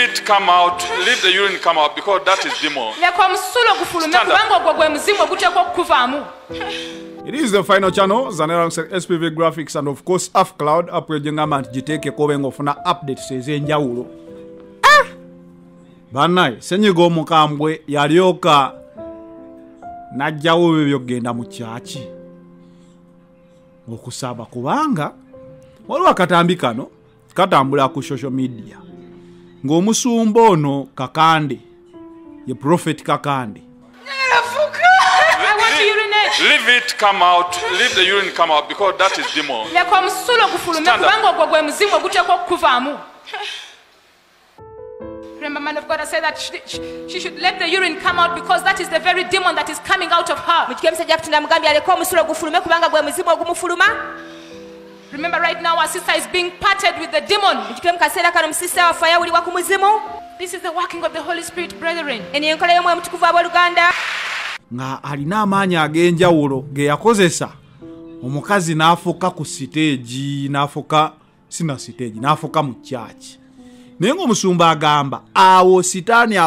it come out. Leave the urine come out because that is demon. Stand up. It is the final channel, Zanera SPV Graphics, and of course, Half Cloud. Upgrading Jiteke Kovengo for na update says in Jaulo. Banai, Senyigo Mukambwe, Yarioka Najawu Yogenda Muchachi. Okusaba kubanga waliwo akatambikano katambula ku social media ng'omusumba ono Kakande ye prophet Kakande. Leave it come out. Leave the urine come out because that is demon. Stand up. Remember, man of God, I said that she should let the urine come out because that is the very demon that is coming out of her. Remember, right now our sister is being parted with the demon. This is the working of the Holy Spirit, brethren. Nga alina amaanyi ag'enjawulo ge yakozesa omukazi n'afuuka ku siteegi n'afuuka sina siteegi n'afuuka mu church. Naye ng'omusumba agamba awo sitaani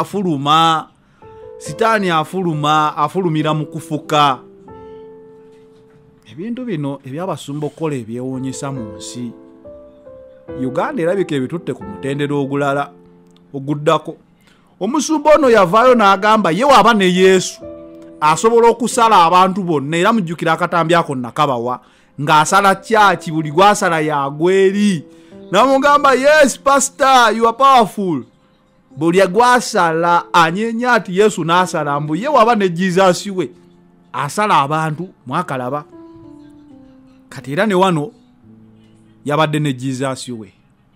afulumira mu kufuka. Ebintu bino eby'abasumba okukola ebyewuunyisa mu nsi. Uganda erabika ebitutte ku mutendera ogulala oguddako. Omusumba ono yavaayo n'agamba ye waaba ne Yesu asobola okusala abantu bonna era mujjukira akatambi ako nakabawa ng'asala church buli gwasala yagweri. Namugamba, yes, pastor, you are powerful. Buli gwasala anyenya ati Yesu n'asala mbu ye waba ne Jesus we asala abantu mwakalaba. Kati era ne wano yabadde ne Jesus we.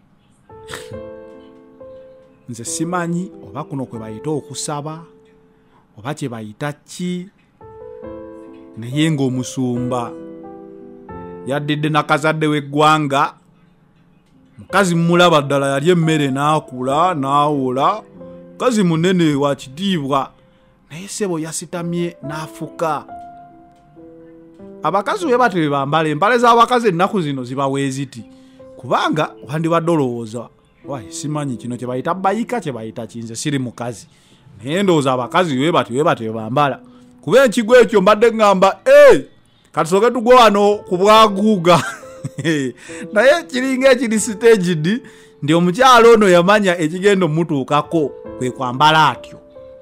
Nze simanyi oba kuno kwe bayita okusaba oba kye bayita ki, naye ng'omusumba yaddidde nakazadde w'eggwanga. Mukazi mulaba ddala yali emmere n'akula n'awola, mukazi munene wa kitiibwa, naye ssebo yasitamye n'afuka. Abakazi we batyo bambala empale z'abakazi ennaku zino zibawe ziti kubanga wandibadde olowooza wayi simanyi kino kye bayita bayika kye bayita kinze siri mukazi, naye ndowooza abakazi we batyo bambala kuba ekigo ekyo mbadde ngamba katusooke tugwe wano ku bwaguuga. Naye kiringa ekiri staged ndi omukyalo ono yamanya ekigendo mutuukako kwe kwambala atyo.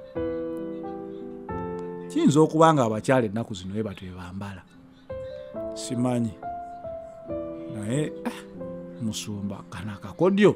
Kiyinza okubanga abakyala ennaku zino we batyo bambala simanyi, naye musumba kana kakodyo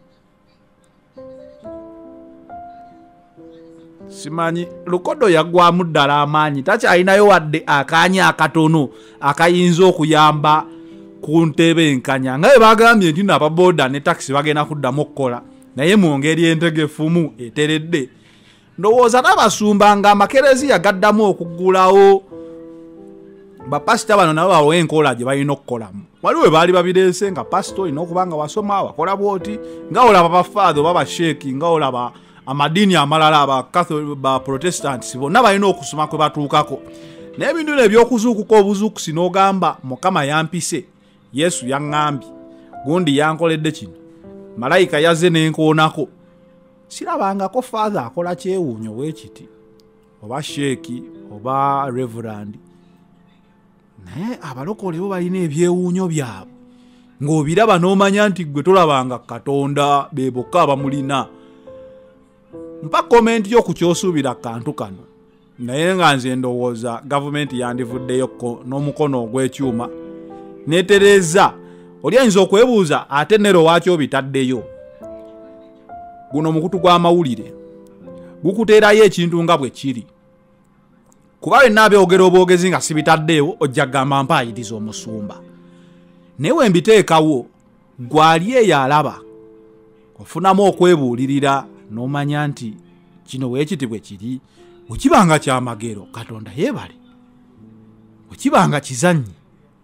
simanyi lukodo yagwamu ddala amaanyi takyalinayo wadde akaanya akatono akayinza okuyamba ku ntebe enkanya nga bagambye nti n'ababoda ne taxi bagenda kuddamu okukola, naye mu ngeri entegefumu eteredde. Ndowooza n'abasumba nga amakereziya gaddamu okuggulawo bapasita bano nabo bawe enkola gye balina okukolamu. Waliwo baali babireese nga pasito olina okuba nga wasoma wakola bwoti nga olaba bafaadha oba basheeki nga olaba amadiini amalala ba Protestants bonna balina okusoma kwe batuukako. Naye ebintu bino ebyokuzuukuka obuzuukusi n'ogamba Mukama yampise, Yesu yaŋŋambye, gundi yankoledde kino, malayika yazze n'enkoonako. Sirabangako faadha akola kyewuunyo weekiti oba sheeki oba reverand. Naye abalokole bo balina ebyewuunyo byabwe ng'obiraba n'omanya nti gwe tolabanga Katonda be bokka abamulina. Mpa komenti yo ku kyosuubira kantu kano, naye nga nze ndowooza gavumenti yandivuddeyo n'omukono ogw'ekyuma netereza. Oli ayinza okwebuuza ate nero waaki obitaddeyo. Guno mukutu gw'amawulire gukuteerayo ekintu nga bwe kiri, kuba wenna abyogera obwogezi nga sibitaddeewo ojja kugamba mpaayiriza omusumba. Naye we mbiteekawo gwali eyo alaba ofunamu okwebuulirira n'omanya nti kino weekiti bwe kiri. Bwekibanga kyamagero Katonda yeebale, bwekibanga kizannyi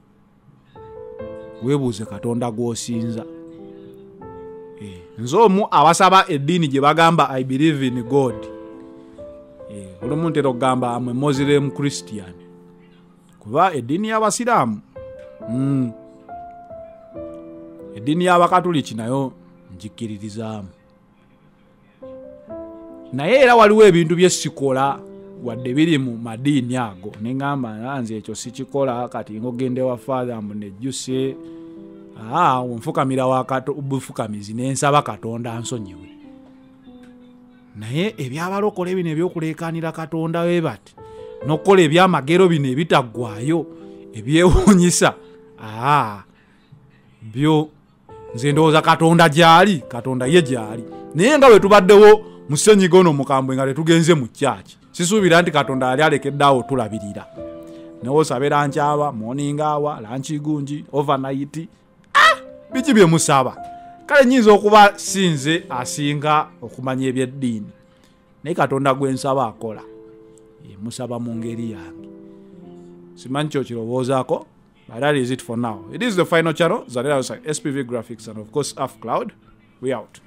weebuuze Katonda gw'osinza. Nze omu abasaba eddiini gye bagamba I believe in God. Olumu ntera okugamba amwe Muslim Christian kuba eddiini y'Abasiraamu eddiini y'Abakatuliki nayo njikiririzaamu. naye era waliwo ebintu byesikola wadde biri mu madiini ago neŋŋamba nze ekyo sikikola kati ngogende wa father munejjuse onfukamira bufukamizi nensaba Katonda nsonyiwe. Naye ebyabalokole bino ebyokuleekanira Katonda we bati n'okukola ebyamagero bino ebitaggwayo ebyewuunyisa byo nze ndowooza Katonda gyali, Katonda ye gyali. Naye nga bwe tubaddewo mu ssenyiga ono mukambwe nga tetugenze mu kyaki, sisuubira nti Katonda yali alekeddeawo tulabirira. Newe osabe lankyaba, morning hour, lanchi gunji, overnight, biki bye musaba. Kale nyinza okuba sinze asinga okumanya ebyeddiini, naye Katonda gwe nsaba akola, musaba mu ngeri yange. Simanyi kyo kirowoozaako. But that is it for now. It is the final channel. Zadela SPV Graphics and of course Afcloud. We out.